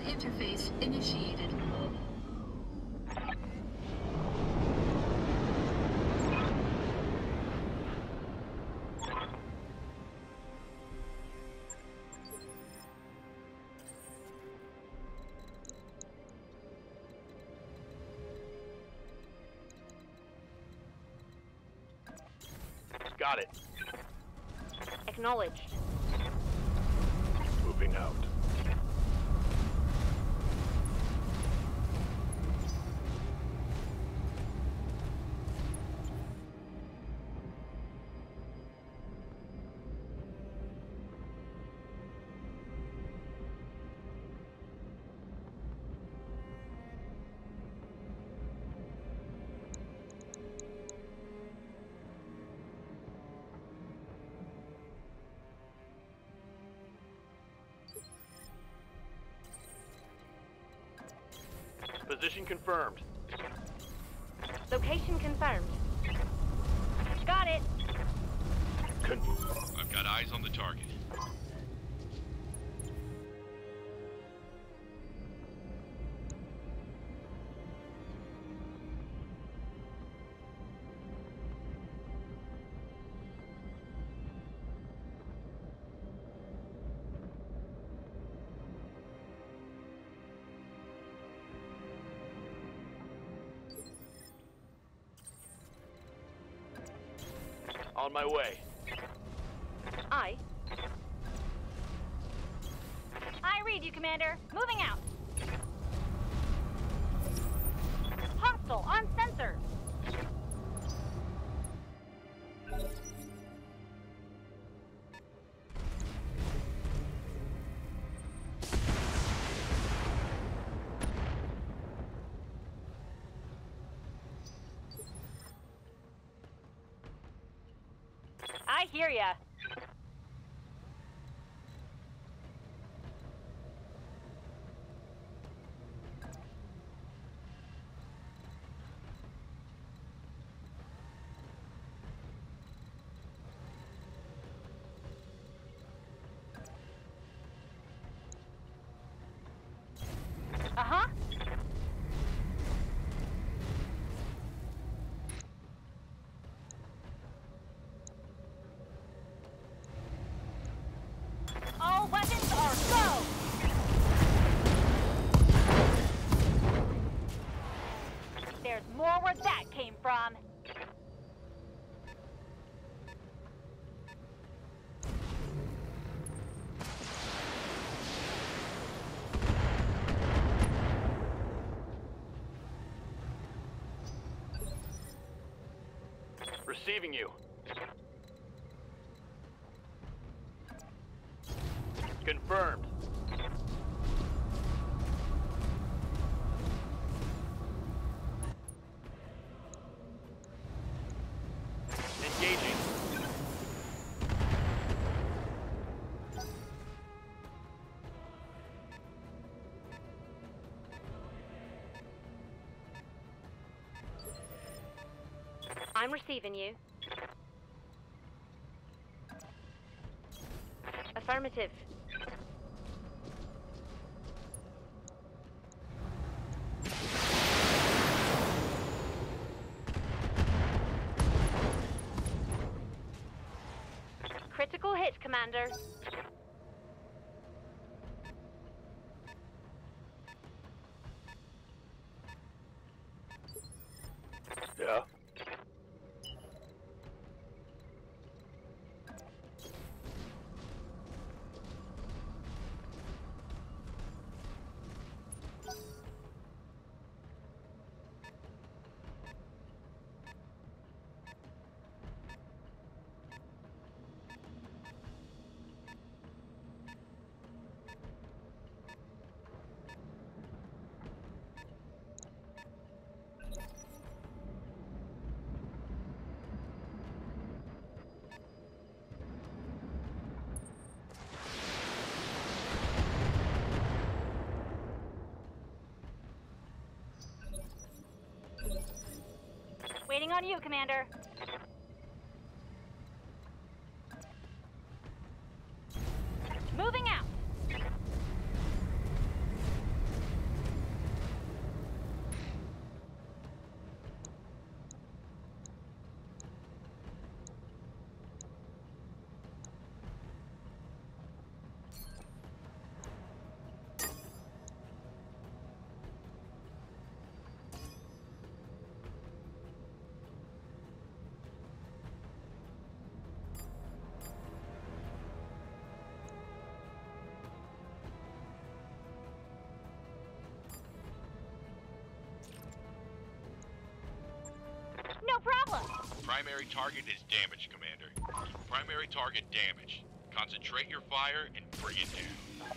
interface initiated. Got it. Acknowledged. Moving out. Position confirmed. Location confirmed. Got it. I've got eyes on the target. On my way. I read you, Commander. Moving out. Hostile on sensor. I hear ya. Uh-huh. All weapons are go! There's more where that came from. Receiving you. Confirmed. Engaging. I'm receiving you. Affirmative. Critical hit, Commander. Yeah. Waiting on you, Commander. Moving out. No problem. Primary target is damaged, Commander. Primary target damaged. Concentrate your fire and bring it down.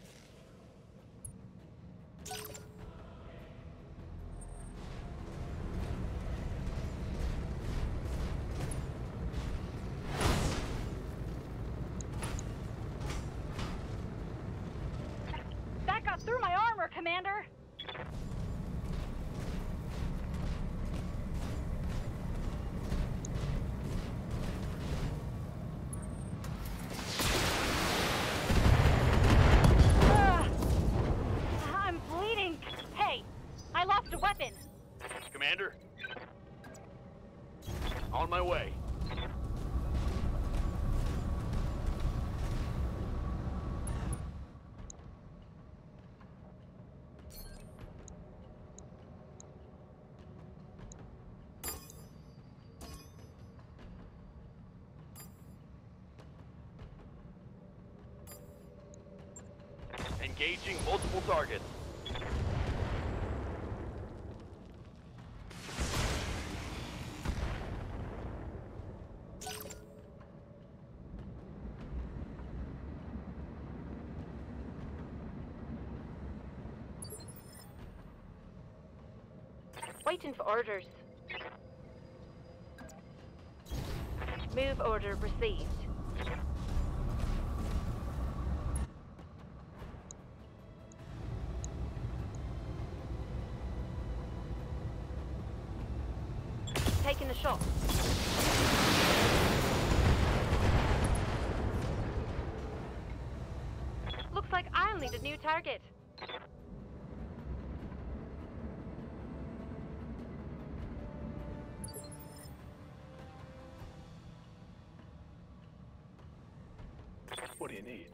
That got through my armor, Commander. I'm bleeding. Hey, I lost a weapon. Commander? On my way. Engaging multiple targets. Waiting for orders. Move order received. Taking the shot. Looks like I'll need a new target. What do you need?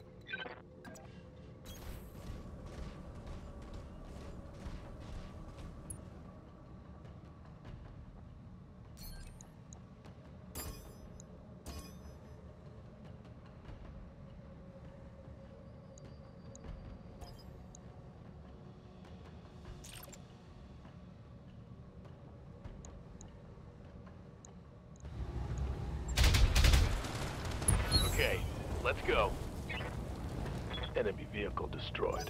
Okay, let's go. Enemy vehicle destroyed.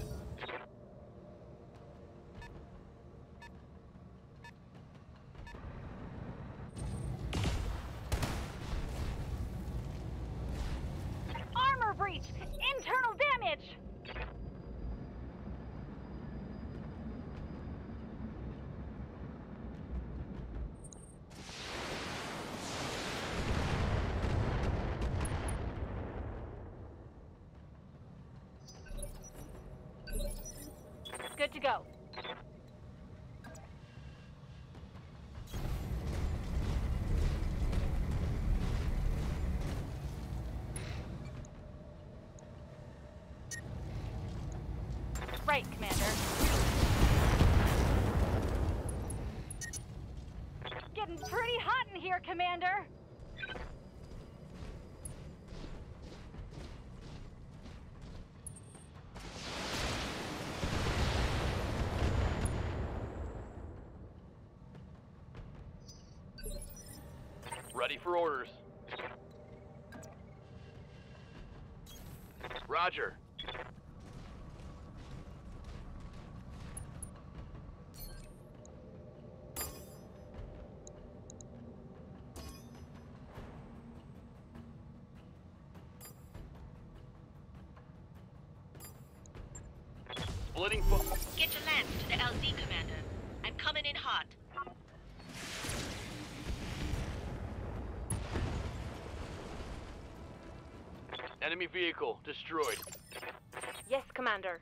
Armor breach! Internal damage! Good to go. Right, Commander. Getting pretty hot in here, Commander. Ready for orders. Roger. Splitting Get your lance to the LZ, Commander. I'm coming in hot. Enemy vehicle destroyed. Yes, Commander.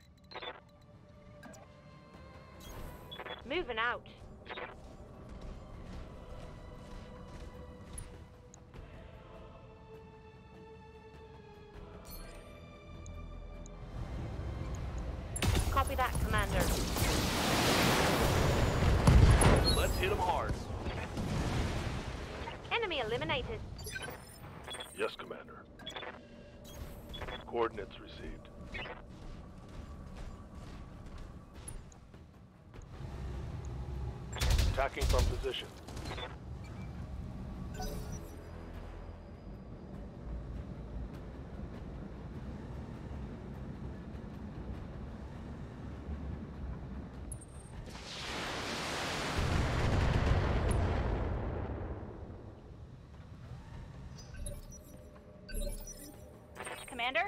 Moving out. Copy that, Commander. Let's hit them hard. Enemy eliminated. Yes, Commander. Coordinates received. Attacking from position. Commander.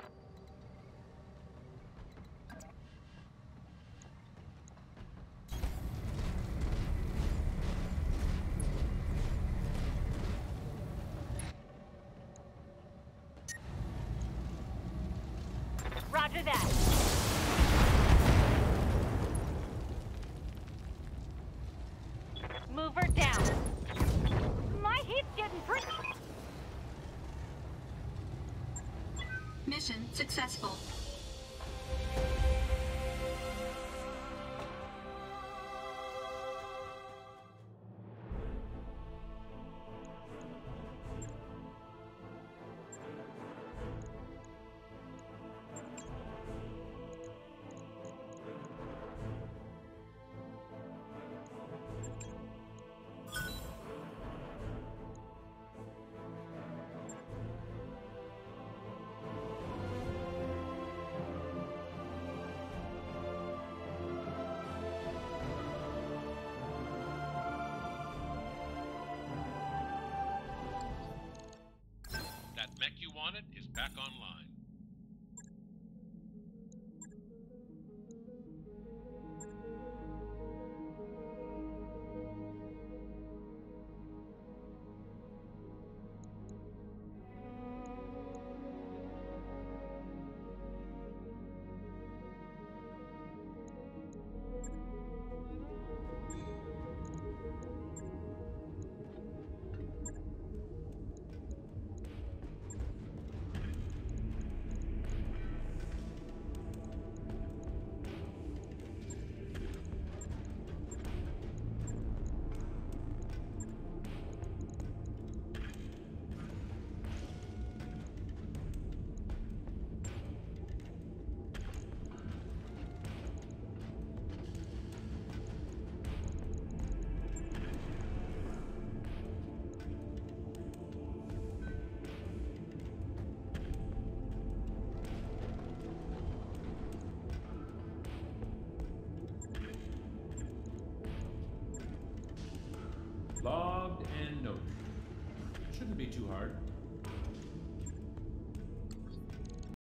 Roger that. Mover down. My heat's getting pretty. Mission successful. That mech you wanted is back online. Logged and noted. Shouldn't be too hard.